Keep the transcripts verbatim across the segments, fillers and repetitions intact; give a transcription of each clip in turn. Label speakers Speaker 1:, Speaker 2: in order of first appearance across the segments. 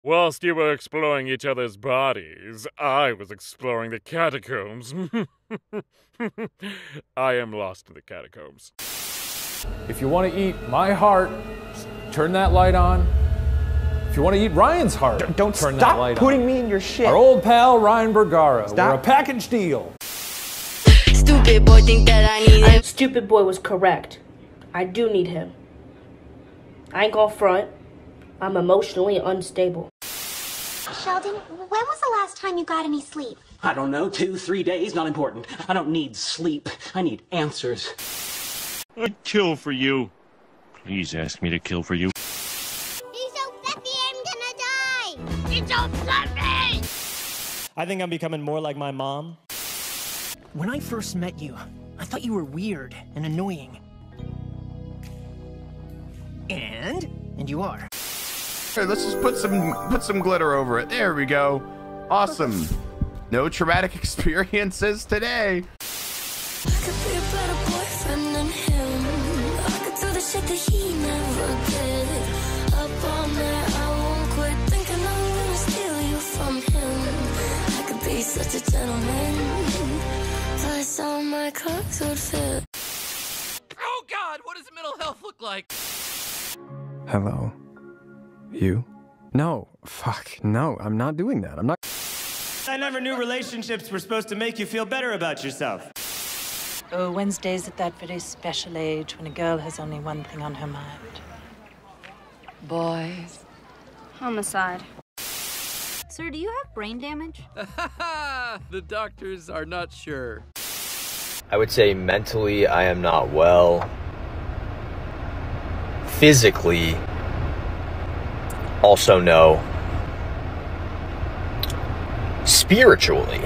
Speaker 1: Whilst you were exploring each other's bodies, I was exploring the catacombs. I am lost in the catacombs.
Speaker 2: If you want to eat my heart, turn that light on. If you want to eat Ryan's heart,
Speaker 3: D don't
Speaker 2: turn
Speaker 3: stop
Speaker 2: that light
Speaker 3: putting
Speaker 2: on.
Speaker 3: me in your shit.
Speaker 2: Our old pal Ryan Bergara.
Speaker 3: Stop.
Speaker 2: We're a package deal.
Speaker 4: Stupid boy think that I need him.
Speaker 5: Stupid boy was correct. I do need him. I ain't gonna front. I'm emotionally unstable.
Speaker 6: Sheldon, when was the last time you got any sleep?
Speaker 7: I don't know, two, three days, not important. I don't need sleep. I need answers.
Speaker 8: I'd kill for you. Please ask me to kill for you.
Speaker 6: He's so fluffy, I'm gonna die! He's so fluffy!
Speaker 9: I think I'm becoming more like my mom.
Speaker 10: When I first met you, I thought you were weird and annoying. And? And you are.
Speaker 11: Here, let's just put some put some glitter over it. There we go. Awesome. No traumatic experiences today.
Speaker 4: I could be a better boyfriend than him. I could do the shit that he never did. Up on there, I won't quit thinking I'm gonna steal you from him. I could be such a gentleman. Plus all my clothes would fit.
Speaker 12: Oh God, what does mental health look like?
Speaker 3: Hello. You? No. Fuck. No, I'm not doing that. I'm not.
Speaker 9: I never knew relationships were supposed to make you feel better about yourself.
Speaker 13: Oh, Wednesday's at that very special age when a girl has only one thing on her mind. Boys.
Speaker 14: Homicide. Sir, do you have brain damage?
Speaker 12: The doctors are not sure.
Speaker 15: I would say mentally I am not well. Physically, also no. Spiritually,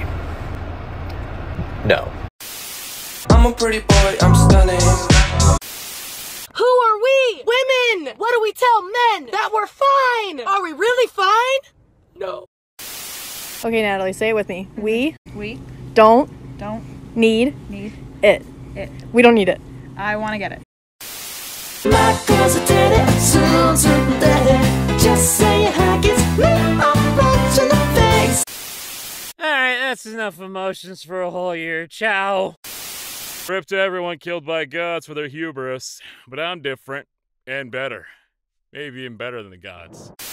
Speaker 15: no.
Speaker 16: I'm a pretty boy, I'm stunning.
Speaker 5: Who are we? Women! What do we tell men? That we're fine! Are we really fine?
Speaker 12: No.
Speaker 17: Okay, Natalie, say it with me. We
Speaker 14: We
Speaker 17: don't
Speaker 14: don't
Speaker 17: need
Speaker 14: need
Speaker 17: it.
Speaker 14: it.
Speaker 17: We don't need it.
Speaker 14: I want to get it.
Speaker 4: My girls are dead, sounds are dead. Just say it like it's me, I'm watching the face.
Speaker 1: Alright, that's enough emotions for a whole year. Ciao. Rip to everyone killed by gods for their hubris. But I'm different. And better. Maybe even better than the gods.